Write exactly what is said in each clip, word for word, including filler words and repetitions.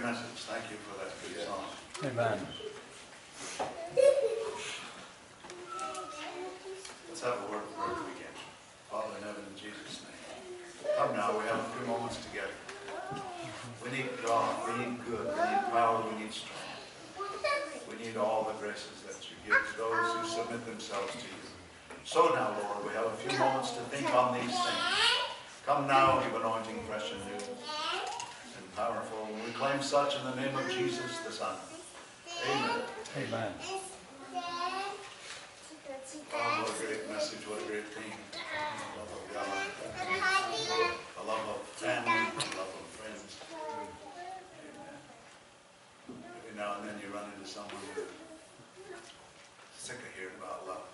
message. Thank you for that good song. Amen. Let's have a word of prayer to begin. Father in heaven, in Jesus' name. Come now, we have a few moments together. We need God, we need good, we need power, we need strength. We need all the graces that you give to those who submit themselves to you. So now, Lord, we have a few moments to think on these things. Come now, give anointing fresh and new and powerful. We claim such in the name of Jesus the Son. Amen. Amen. Oh, what a great message, what a great theme. The love of God, the love of family, the love of friends. Amen. Every now and then you run into someone who's sick of hearing about love.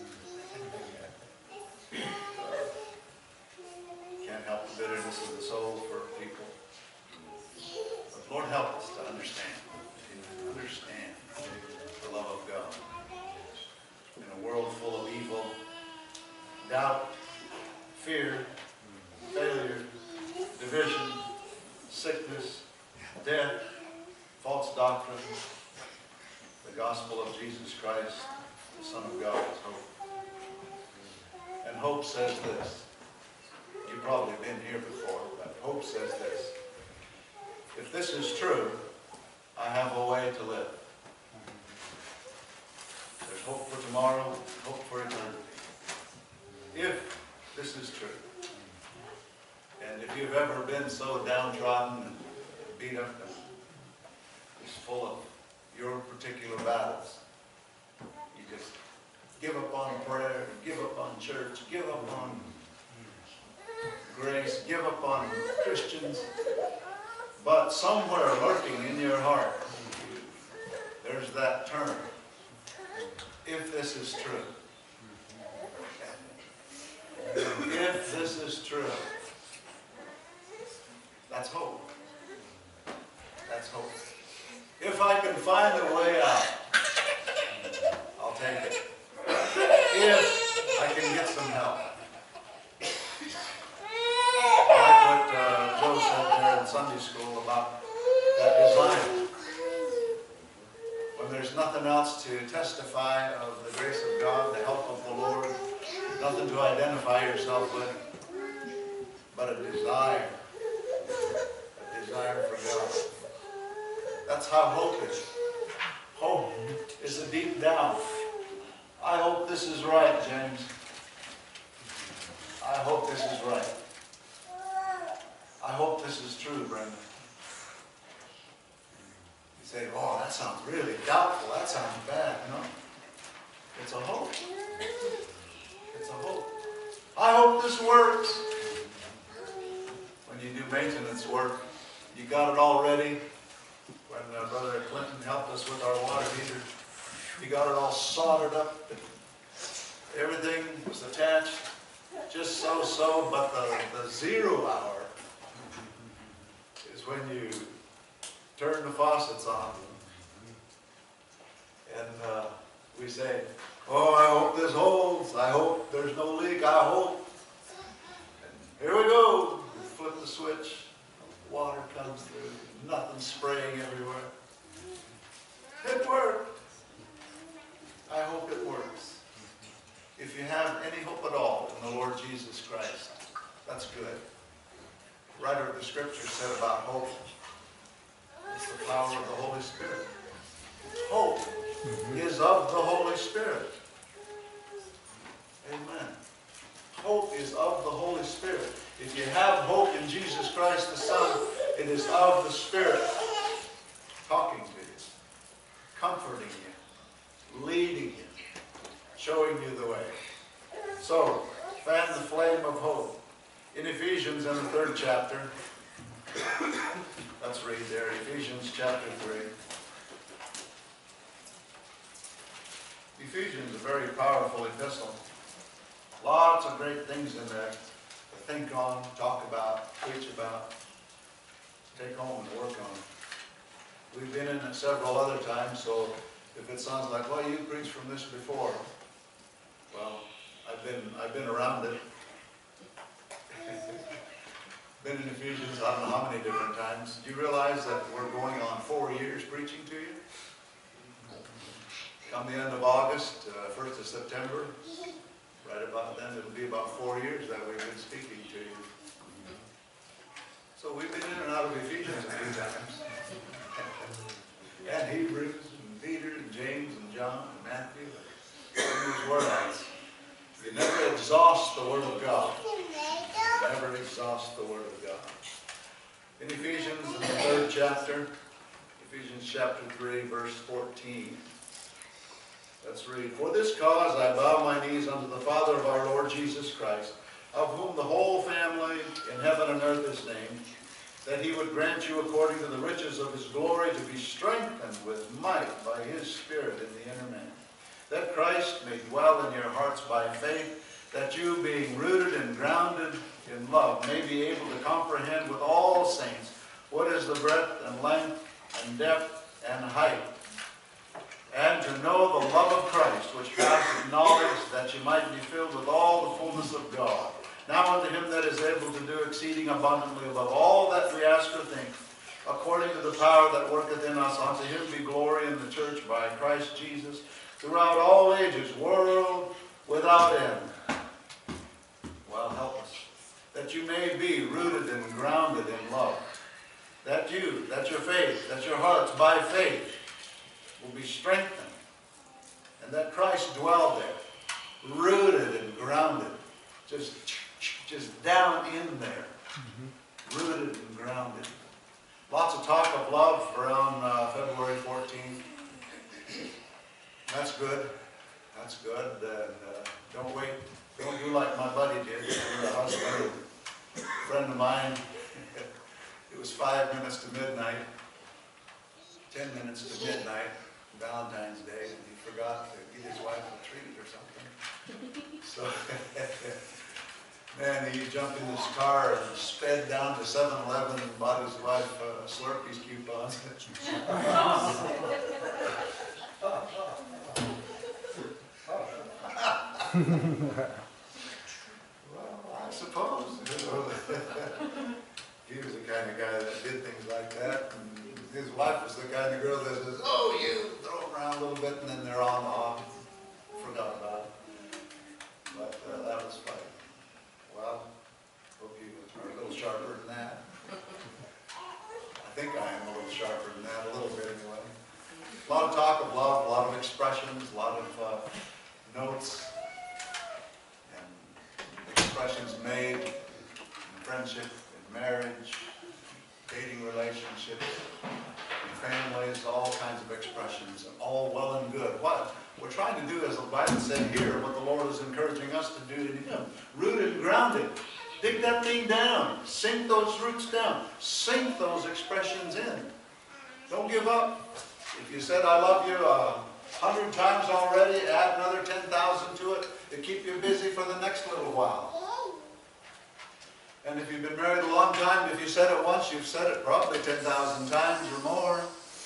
Can't help the bitterness of the soul for people. But Lord, help us to understand. Understand the love of God. In a world full of evil, doubt, fear, failure, division, sickness, death, false doctrine, the gospel of Jesus Christ, the Son of God, is hope. And hope says this. You've probably been here before, but hope says this. If this is true, I have a way to live. There's hope for tomorrow, hope for eternity. If this is true. And if you've ever been so downtrodden and beat up and just full of your particular battles, you just give up on prayer, give up on church, give up on grace, give up on Christians, but somewhere lurking in your heart, there's that term. If this is true. If this is true. That's hope. That's hope. If I can find a way out, I'll take it. If I can get some help. I like what uh, Joe said there in Sunday school about that desire. When there's nothing else to testify of the grace of God, the help of the Lord, nothing to identify yourself with, but a desire. A desire for God. That's how hope is. Hope is a deep down. I hope this is right, James. I hope this is right. I hope this is true, Brenda. You say, oh, that sounds really doubtful. That sounds bad. No. It's a hope. It's a hope. I hope this works. When you do maintenance work, you got it all ready. When uh, Brother Clinton helped us with our water heater, he got it all soldered up. Everything was attached, just so-so, but the, the zero hour is when you turn the faucets on. And uh, we say, oh, I hope this holds. I hope there's no leak. I hope. And here we go. We flip the switch. Water comes through. Nothing spraying everywhere. It worked. I hope it works. If you have any hope at all in the Lord Jesus Christ, that's good. The writer of the scripture said about hope, it's the power of the Holy Spirit. Hope mm-hmm. is of the Holy Spirit. Amen. Hope is of the Holy Spirit. If you have hope in Jesus Christ the Son, it is of the Spirit talking to you, comforting you, leading you, showing you the way. So, fan the flame of hope. In Ephesians, in the third chapter, let's read there, Ephesians chapter three. Ephesians is a very powerful epistle. Lots of great things in there to think on, talk about, preach about, take home and work on. We've been in it several other times, so if it sounds like, well, you preached from this before, well, I've been I've been around it. been in Ephesians, I don't know how many different times. Do you realize that we're going on four years preaching to you? Come the end of August, uh, first of September, right about then, it'll be about four years that we've been speaking to you. So we've been in and out of Ephesians a few times. And Hebrews, and Peter, and James, and John, and Matthew. These words. You never exhaust the Word of God. You never exhaust the Word of God. In Ephesians, in the third chapter, Ephesians chapter three, verse fourteen. Let's read. For this cause I bow my knees unto the Father of our Lord Jesus Christ, of whom the whole family in heaven and earth is named, that he would grant you according to the riches of his glory to be strengthened with might by his Spirit in the inner man, that Christ may dwell in your hearts by faith, that you, being rooted and grounded in love, may be able to comprehend with all saints what is the breadth and length and depth and height, and to know the love of Christ, which passeth knowledge, that you might be filled with all the fullness of God. Now unto him that is able to do exceeding abundantly above all that we ask or think, according to the power that worketh in us, unto him be glory in the church by Christ Jesus, throughout all ages, world without end. Well, help us. That you may be rooted and grounded in love. That you, that your faith, that your hearts by faith will be strengthened. And that Christ dwell there, rooted and grounded. Just, just down in there. Mm-hmm. Rooted and grounded. Lots of talk of love around uh, February fourteenth. That's good. That's good. And uh, don't wait. Don't do like my buddy did. The husband, a friend of mine. It was five minutes to midnight. Ten minutes to midnight, Valentine's Day, and he forgot to get his wife a treat or something. So, man, he jumped in his car and sped down to seven eleven and bought his wife uh, Slurpees coupons. Well, I suppose. He was the kind of guy that did things like that. And his wife was the kind of girl that says, oh, you, throw them around a little bit, and then they're on off. Forgot about it. But uh, that was funny. Well, hope you are a little sharper than that. I think I am a little sharper than that, a little bit anyway. A lot of talk of love, a lot of expressions, a lot of uh, notes, and expressions made in friendship, in marriage, dating relationships, in families, all kinds of expressions, all well and good. What we're trying to do, as the Bible said here, what the Lord is encouraging us to do in Him, rooted and grounded. Dig that thing down. Sink those roots down. Sink those expressions in. Don't give up. If you said, I love you a hundred times already, add another ten thousand to it to keep you busy for the next little while. And if you've been married a long time, if you said it once, you've said it probably ten thousand times or more.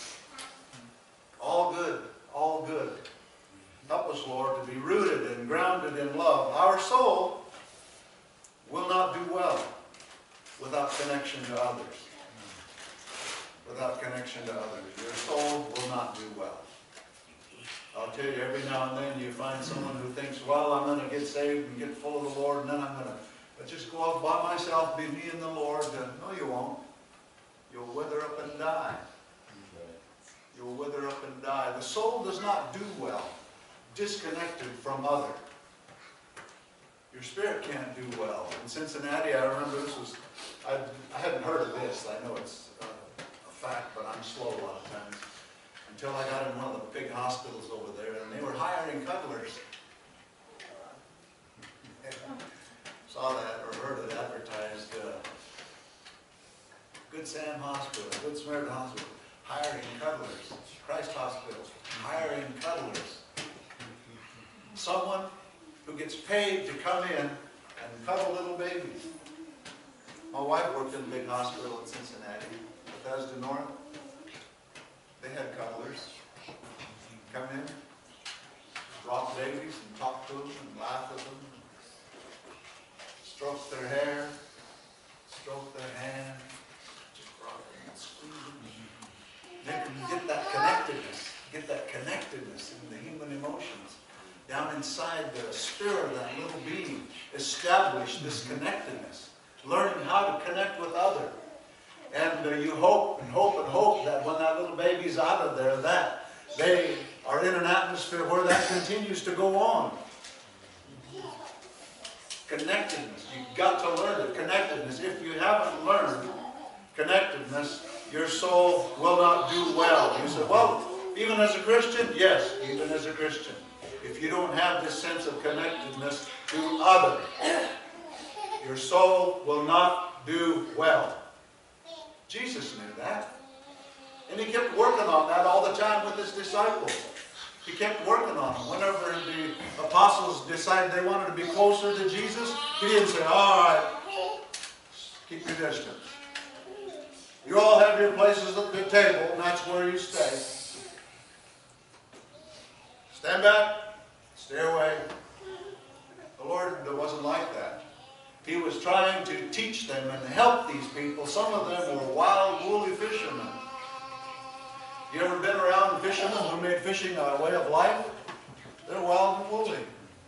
All good. All good. Help us, Lord, to be rooted and grounded in love. Our soul will not do well without connection to others. Without connection to others. Your soul will not do well. I'll tell you, every now and then you find someone who thinks, well, I'm going to get saved and get full of the Lord, and then I'm going to but just go off by myself, be me and the Lord. Uh, no, you won't. You'll wither up and die. You'll wither up and die. The soul does not do well disconnected from other. Your spirit can't do well. In Cincinnati, I remember this was, I, I hadn't heard of this. I know it's uh, a fact, but I'm slow a lot of times. Until I got in one of the big hospitals over there, and they were hiring cuddlers. Saw that or heard it advertised. Uh, Good Sam Hospital, Good Samaritan Hospital, hiring cuddlers. Christ Hospital, hiring cuddlers. Someone who gets paid to come in and cuddle little babies. My wife worked in a big hospital in Cincinnati, Bethesda North. They had cuddlers come in, rock babies and talk to them and laugh with them. Stroke their hair, stroke their hand, just rock them and squeeze them. They can get that connectedness, get that connectedness in the human emotions. Down inside the spirit of that little being, establish this connectedness, learning how to connect with others. And uh, you hope and hope and hope that when that little baby's out of there, that they are in an atmosphere where that continues to go on. Connectedness. You've got to learn it. Connectedness. If you haven't learned connectedness, your soul will not do well. You say, well, even as a Christian? Yes, even as a Christian. If you don't have this sense of connectedness to others, your soul will not do well. Jesus knew that. And he kept working on that all the time with his disciples. He kept working on them. Whenever the apostles decided they wanted to be closer to Jesus, he didn't say, all right, keep your distance. You all have your places at the table, and that's where you stay. Stand back, stay away. The Lord wasn't like that. He was trying to teach them and help these people. Some of them were wild, woolly fishermen. You ever been around fishermen who made fishing a way of life? They're wild and woolly.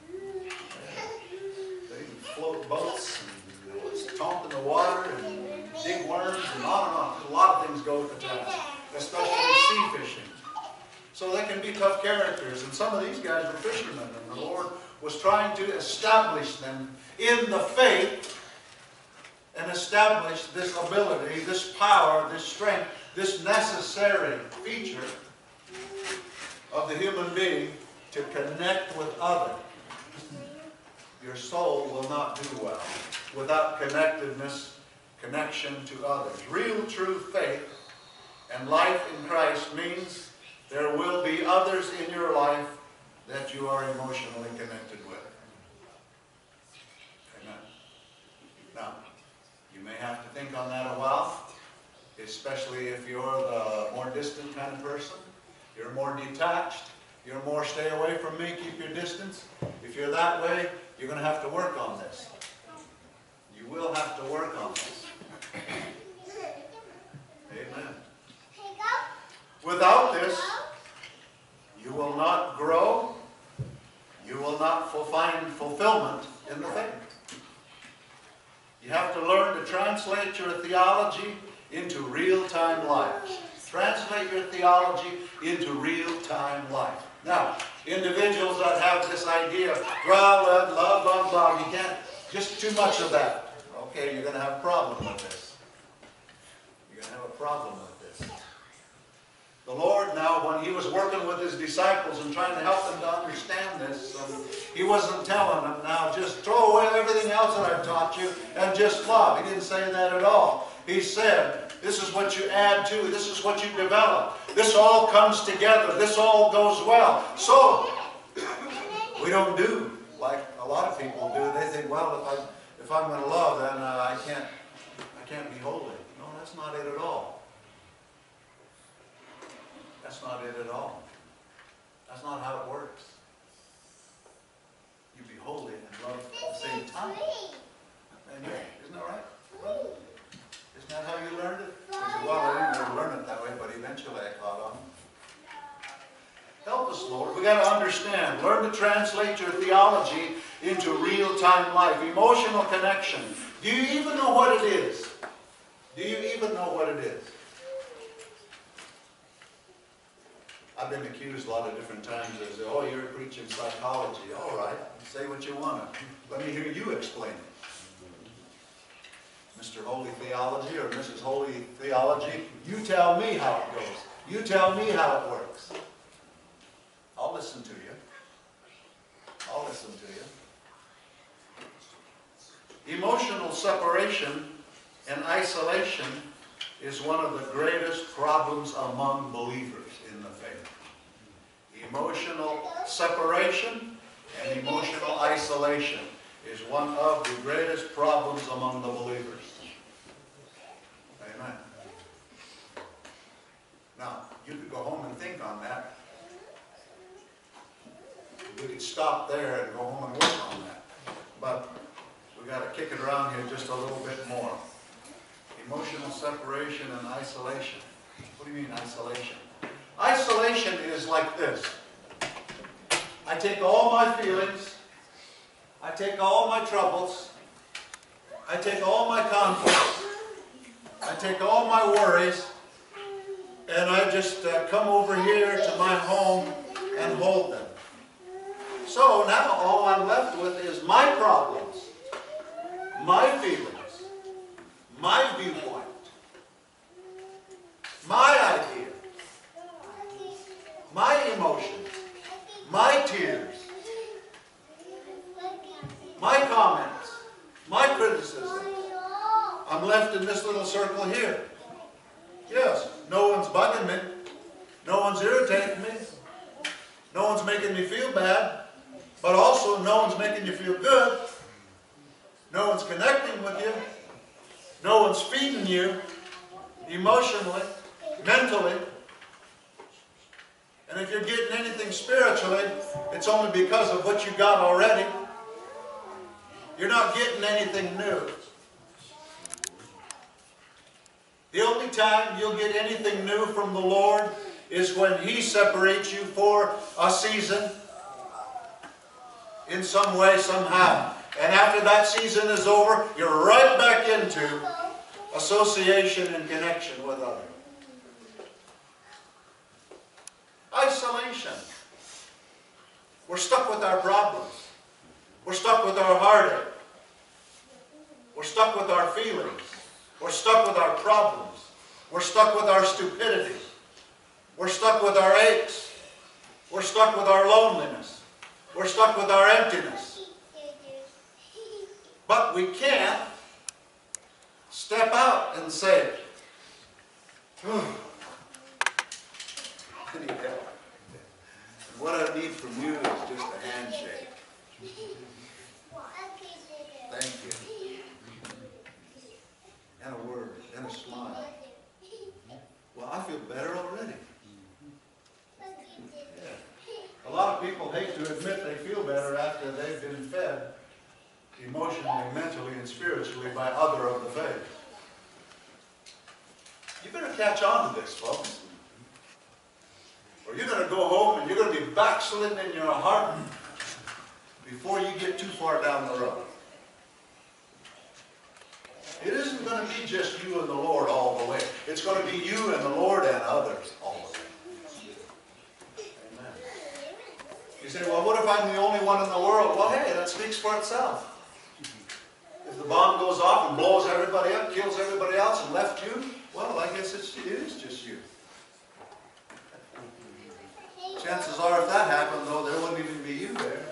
They float boats and stomp in the water and dig worms and on and on. A lot of things go with the task, especially sea fishing. So they can be tough characters. And some of these guys were fishermen, and the Lord was trying to establish them in the faith and establish this ability, this power, this strength, this necessary feature of the human being to connect with others. Your soul will not do well without connectedness, connection to others. Real, true faith and life in Christ means there will be others in your life that you are emotionally connected with. Amen. Now, you may have to think on that a while, especially if you're the more distant kind of person. You're more detached. You're more stay away from me, keep your distance. If you're that way, you're going to have to work on this. You will have to work on this. Amen. Without this, you will not grow. You will not find fulfillment in the faith. You have to learn to translate your theology into real-time life. Translate your theology into real-time life. Now, individuals that have this idea of, well, love, love, love, love, you can't, just too much of that. Okay, you're going to have a problem with this. You're going to have a problem with this. The Lord now, when he was working with his disciples and trying to help them to understand this, um, he wasn't telling them, now just throw away everything else that I've taught you and just love. He didn't say that at all. He said, this is what you add to, this is what you develop. This all comes together, this all goes well. So, we don't do like a lot of people do. They think, well, if, I, if I'm going to love, then uh, I can't, I can't be holy. No, that's not it at all. That's not it at all. That's not how it works. You be holy and love at the same time. Amen. Isn't that right? Isn't that how you learned it? You say, well, I didn't learn it that way, but eventually I caught on. Help us, Lord. We've got to understand. Learn to translate your theology into real-time life. Emotional connection. Do you even know what it is? Do you even know what it is? I've been accused a lot of different times as, oh, you're preaching psychology. All right, say what you want. Let me hear you explain it. Mister Holy Theology or Missus Holy Theology, you tell me how it goes. You tell me how it works. I'll listen to you. I'll listen to you. Emotional separation and isolation is one of the greatest problems among believers in the faith. Emotional separation and emotional isolation is one of the greatest problems among the believers. Amen. Now, you could go home and think on that. We could stop there and go home and work on that. But we've got to kick it around here just a little bit more. Emotional separation and isolation. What do you mean isolation? Isolation is like this. I take all my feelings, I take all my troubles, I take all my conflicts, I take all my worries, and I just uh, come over here to my home and hold them. So now all I'm left with is my problems, my feelings, my viewpoint, my idea, my emotions, my tears, my comments, my criticism. I'm left in this little circle here. Yes, no one's bugging me. No one's irritating me. No one's making me feel bad. But also, no one's making you feel good. No one's connecting with you. No one's feeding you emotionally, mentally. And if you're getting anything spiritually, it's only because of what you got already. You're not getting anything new. The only time you'll get anything new from the Lord is when He separates you for a season in some way, somehow. And after that season is over, you're right back into association and connection with others. Isolation. We're stuck with our problems. We're stuck with our heartache. We're stuck with our feelings. We're stuck with our problems. We're stuck with our stupidity. We're stuck with our aches. We're stuck with our loneliness. We're stuck with our emptiness. But we can't step out and say, oh, I need help. And what I need from you is just a handshake. Thank you. And a word, and a smile. Well, I feel better already. Yeah. A lot of people hate to admit they feel better after they've been fed emotionally, mentally, and spiritually by other of the faith. You better catch on to this, folks. Or you're going to go home and you're going to be backslidden in your heart before you get too far down the road. It isn't going to be just you and the Lord all the way. It's going to be you and the Lord and others all the way. Amen. You say, well, what if I'm the only one in the world? Well, hey, that speaks for itself. If the bomb goes off and blows everybody up, kills everybody else, and left you, well, I guess it's, it is just you. Chances are, if that happened, though, there wouldn't even be you there.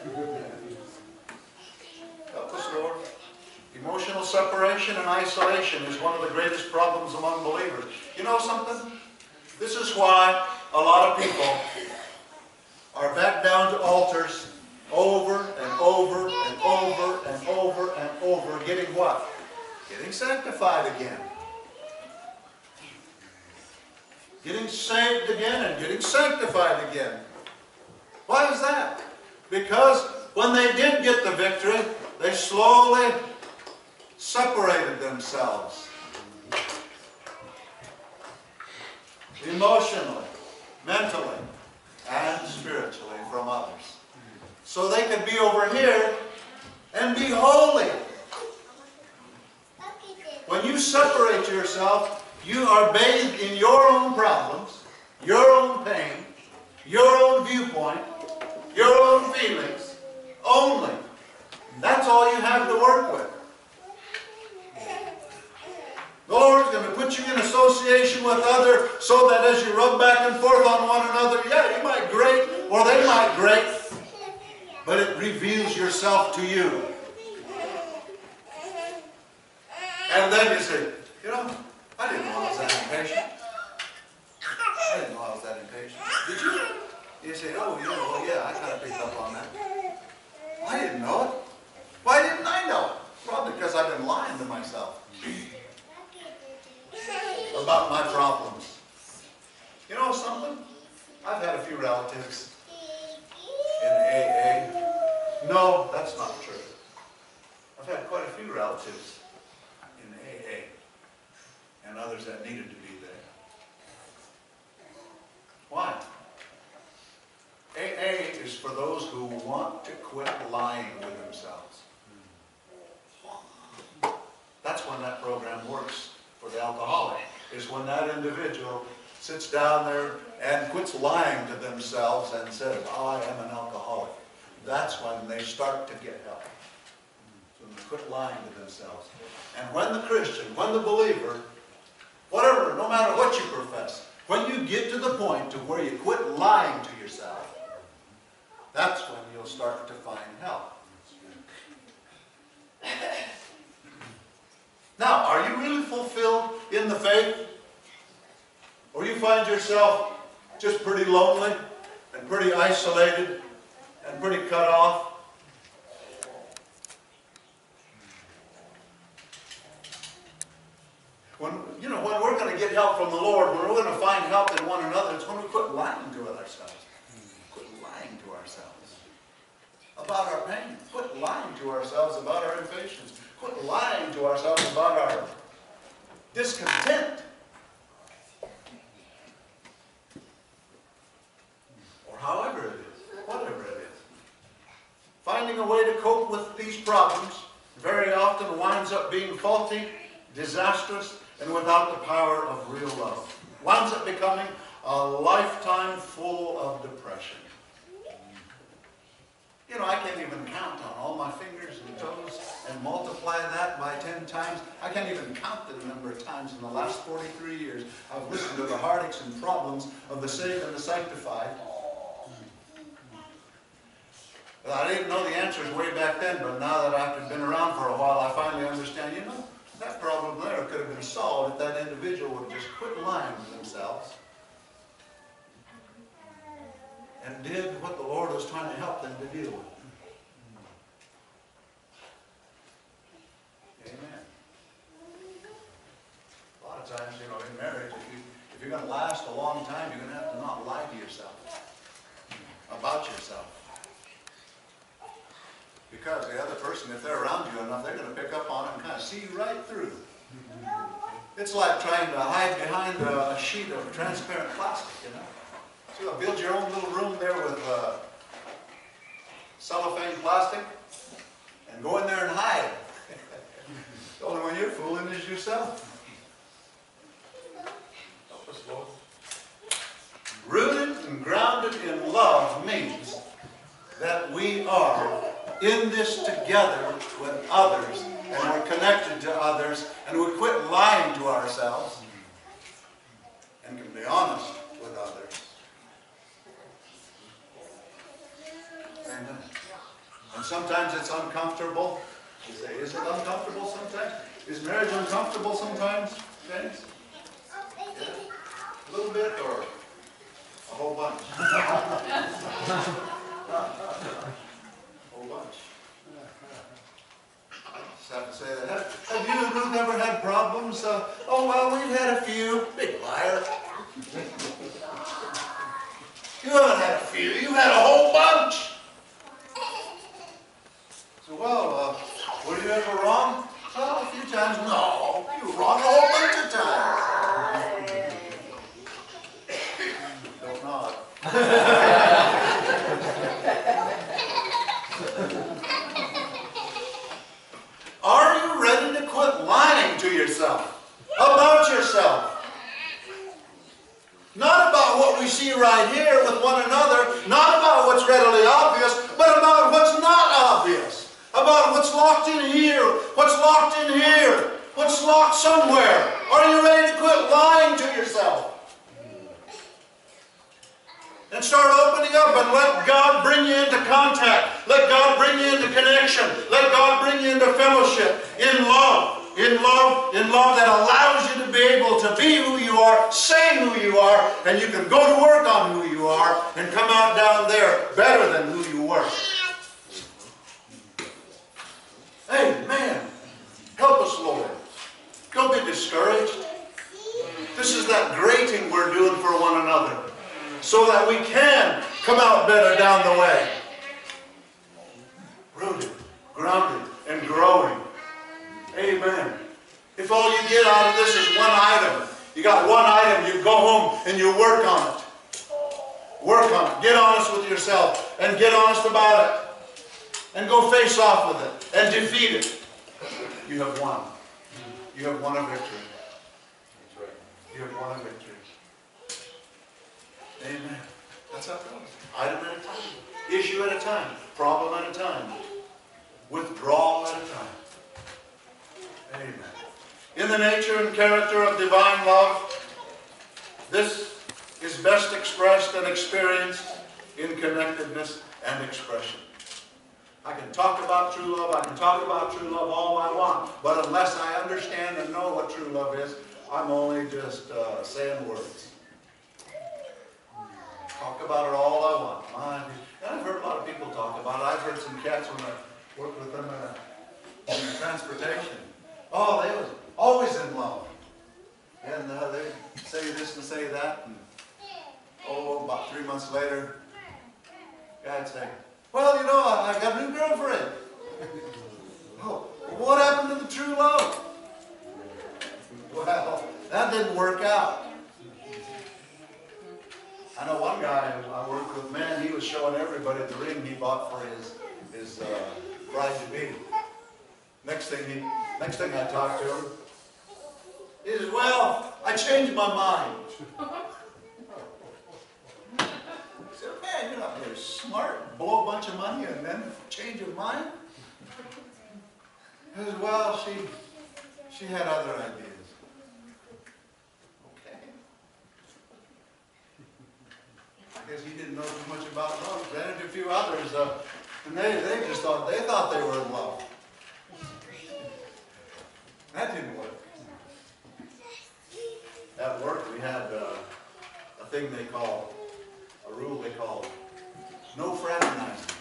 Help us, Lord. Emotional separation and isolation is one of the greatest problems among believers. You know something? This is why a lot of people are back down to altars over and over and over and over and over, getting what? Getting sanctified again. Getting saved again and getting sanctified again. Why is that? Because when they did get the victory, they slowly separated themselves emotionally, mentally, and spiritually from others. So they could be over here and be holy. When you separate yourself, you are bathed in your own problems, your own pain, your own viewpoint, your own feelings, only. That's all you have to work with. The Lord's going to put you in association with others so that as you rub back and forth on one another, yeah, you might grate or they might grate, but it reveals yourself to you. And then you say, you know, I didn't know I was that impatient. I didn't know I was that impatient. Did you? You say, oh, yeah, well, yeah, I kind of picked up on that. I didn't know it. Why didn't I know it? Probably because I've been lying to myself about my problems. You know something? I've had a few relatives in A A. No, that's not true. I've had quite a few relatives in A A. and others that needed to be there. Why? A A is for those who want to quit lying to themselves. That's when that program works for the alcoholic, is when that individual sits down there and quits lying to themselves and says, I am an alcoholic. That's when they start to get help. So when they quit lying to themselves. And when the Christian, when the believer, whatever, no matter what you profess, when you get to the point to where you quit lying to yourself, that's when you'll start to find help. Now, are you really fulfilled in the faith? Or you find yourself just pretty lonely and pretty isolated and pretty cut off? When, you know, when we're going to get help from the Lord, when we're going to find help in one another, it's when we quit lying to ourselves. Quit lying to ourselves about our pain. Quit lying to ourselves about our impatience. Quit lying to ourselves about our discontent. Or however it is, whatever it is. Finding a way to cope with these problems very often winds up being faulty, disastrous, and without the power of real love. Winds up becoming a lifetime full of depression. You know, I can't even count on all my fingers and toes and multiply that by ten times. I can't even count the number of times in the last forty-three years I've listened to the heartaches and problems of the saved and the sanctified. Well, I didn't know the answers way back then, but now that I've been around for a while, I finally understand, you know, that problem there could have been solved if that individual would just quit lying to themselves and did what the Lord was trying to help them to deal with. Amen. A lot of times, you know, in marriage, if, you, if you're going to last a long time, you're going to have to not lie to yourself about yourself. Because the other person, if they're around you enough, they're going to pick up on it and kind of see right through. It's like trying to hide behind a sheet of transparent plastic, you know. So you build your own little room there with uh, cellophane plastic and go in there and hide. The only one you're fooling is yourself. Help us, Lord. Rooted and grounded in love means that we are in this together with others, and we're connected to others, and we quit lying to ourselves and can be honest with others. Amen. And sometimes it's uncomfortable. You say, is it uncomfortable sometimes? Is marriage uncomfortable sometimes, James? Yeah. A little bit or a whole bunch? Whole bunch. Just have to say that. Have, have you and Ruth ever had problems? Uh, oh, well, we've had a few. Big liar. You haven't had a few. You've had a whole bunch. So, well, uh, were you ever wrong? Well, a few times. No, you were wrong a whole bunch of times. Don't nod. Are you ready to quit lying to yourself about yourself? Not about what we see right here with one another, not about what's readily obvious, but about what's not obvious. About what's locked in here, what's locked in here, what's locked somewhere. Are you ready to quit lying to yourself? And start opening up and let God bring you into contact. Let God bring you into connection. Let God bring you into fellowship in love. In love, in love that allows you to be able to be who you are, say who you are, and you can go to work on who you are and come out down there better than who you were. Amen. Help us, Lord. Don't be discouraged. This is that grating we're doing for one another, so that we can come out better down the way. Rooted, grounded, and growing. Amen. If all you get out of this is one item, you got one item, you go home and you work on it. Work on it. Get honest with yourself and get honest about it. And go face off with it and defeat it. You have won. You have won a victory. That's right. You have won a victory. Amen. That's how it goes. Item at a time. Issue at a time. Problem at a time. Withdrawal at a time. Amen. In the nature and character of divine love, this is best expressed and experienced in connectedness and expression. I can talk about true love, I can talk about true love all I want, but unless I understand and know what true love is, I'm only just uh, saying words. Talk about it all I want. My, and I've heard a lot of people talk about it. I've heard some cats when I worked with them in, a, in transportation. Oh, they was always in love. And uh, they say this and say that. And, oh, about three months later, Guy'd say, well, you know, I, I got a new girlfriend. Oh, what happened to the true love? Well, that didn't work out. I know one guy I worked with, man, he was showing everybody the ring he bought for his, his uh, bride-to-be. Next thing, he, next thing I talked to him, he says, well, I changed my mind. I said, man, you're not very smart. Blow a bunch of money and then change your mind? He says, well, she, she had other ideas. Okay. I guess he didn't know too much about love. Ran into a few others, uh, and they, they just thought, they thought they were in love. That didn't work. At work, we had uh, a thing they call, a rule they call, no fraternizing.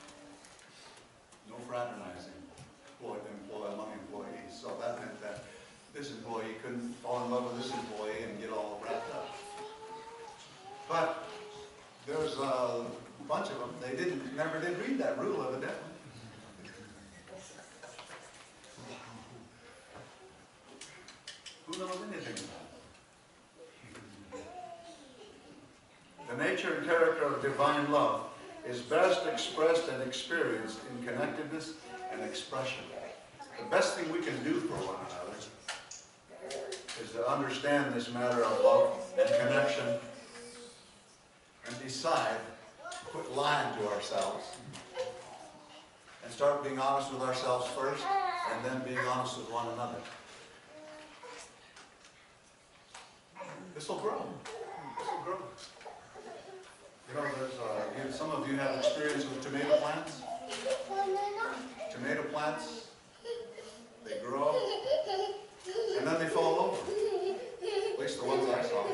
No fraternizing. Employee, employee among employees. So that meant that this employee couldn't fall in love with this employee and get all wrapped up. But there was a bunch of them, they didn't, never did read that rule, evidently. Who knows anything about it? The nature and character of divine love is best expressed and experienced in connectedness and expression. The best thing we can do for one another is to understand this matter of love and connection and decide to quit lying to ourselves and start being honest with ourselves first and then being honest with one another. This will grow. This will grow. You know, there's, uh, you, some of you have experience with tomato plants. Tomato plants, they grow, and then they fall over. At least the ones I saw.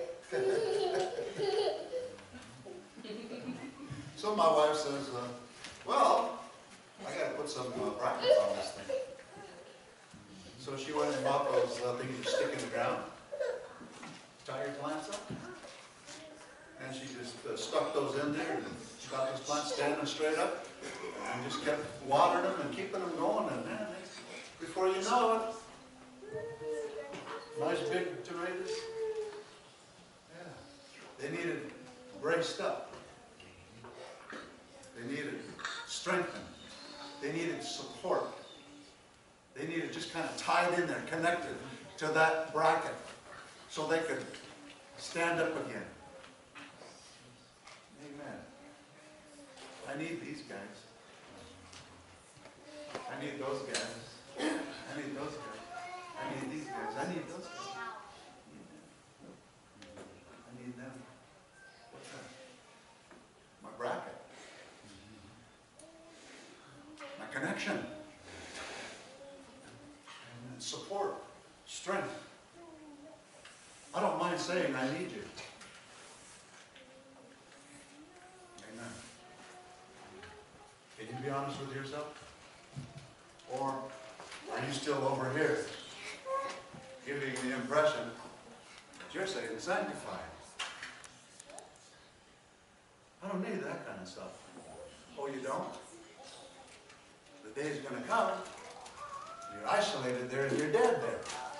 So my wife says, uh, well, I got to put some uh, brackets on this thing. So she went and bought those uh, things you stick in the ground. Tie your plants up. And she just uh, stuck those in there and got those plants standing straight up and just kept watering them and keeping them going. And man, they, before you know it, nice big tomatoes. Yeah. They needed braced up. They needed strengthened. They needed support. They needed just kind of tied in there, connected to that bracket, so they could stand up again. Amen. I need these guys. I need those guys. I need those guys. I need these guys. I need those guys. I need them. What's that? My bracket. My connection. And support. Strength. I don't mind saying I need you. Amen. Can you be honest with yourself? Or are you still over here giving the impression that you're saying sanctified? I don't need that kind of stuff. Oh, you don't? The day's going to come. You're isolated there and you're dead there.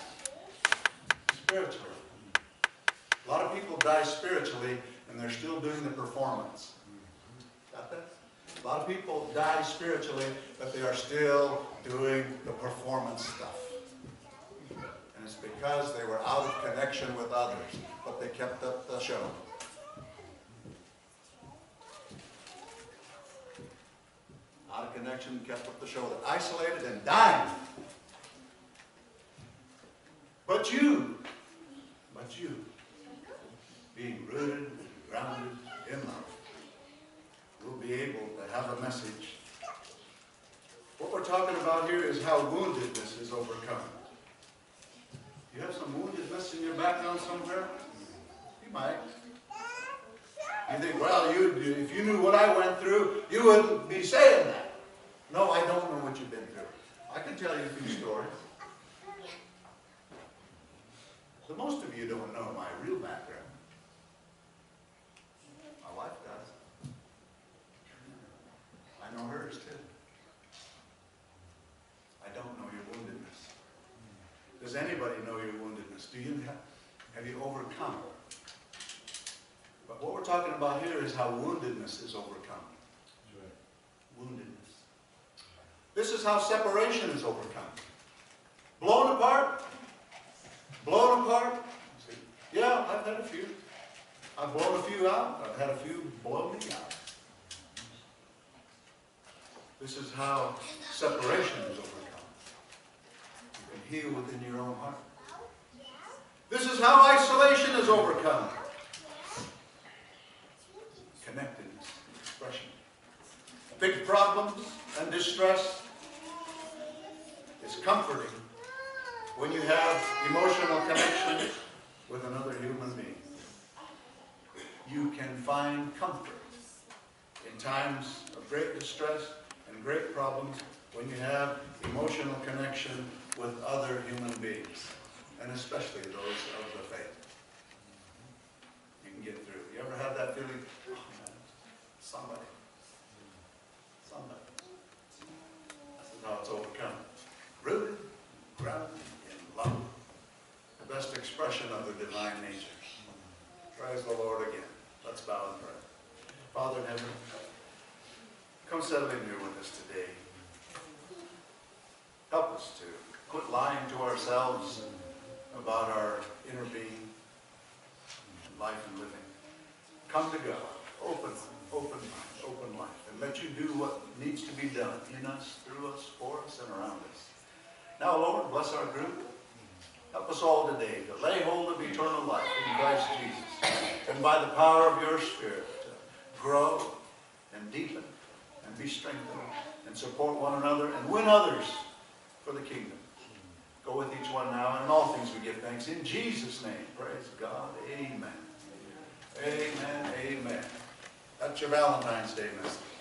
spiritually. A lot of people die spiritually and they're still doing the performance. Got that? A lot of people die spiritually, but they are still doing the performance stuff. And it's because they were out of connection with others, but they kept up the show. Out of connection, kept up the show. They're isolated and dying. But you, but you, being rooted and grounded in love, will be able to have a message. What we're talking about here is how woundedness is overcome. You have some woundedness in your background somewhere? You might. You think, well, you, if you knew what I went through, you wouldn't be saying that. No, I don't know what you've been through. I can tell you a few stories. But most of you don't know my real background. My wife does. I know hers too. I don't know your woundedness. Does anybody know your woundedness? Do you have, have you overcome? But what we're talking about here is how woundedness is overcome. Woundedness. This is how separation is overcome. Blown apart. Blown apart. See, yeah, I've had a few. I've blown a few out. I've had a few blow me out. This is how separation is overcome. You can heal within your own heart. This is how isolation is overcome. Connectedness, expression. Big problems and distress is comforting when you have emotional connection with another human being. You can find comfort in times of great distress and great problems when you have emotional connection with other human beings, and especially those of the faith. You can get through. You ever have that feeling? Oh, man, somebody. Somebody. This is how it's overcome. Rooted, grounded in love. The best expression of the divine nature. Praise the Lord again. Let's bow and pray. Father in heaven, come settle in here with us today. Help us to quit lying to ourselves about our inner being, life and living. Come to God. Open, open mind, open life. And let you do what needs to be done in us, through us, for us, and around us. Now, Lord, bless our group. Help us all today to lay hold of eternal life in Christ Jesus. And by the power of your Spirit, to grow and deepen and be strengthened and support one another and win others for the kingdom. Go with each one now, and in all things we give thanks. In Jesus' name, praise God. Amen. Amen. Amen. That's your Valentine's Day message.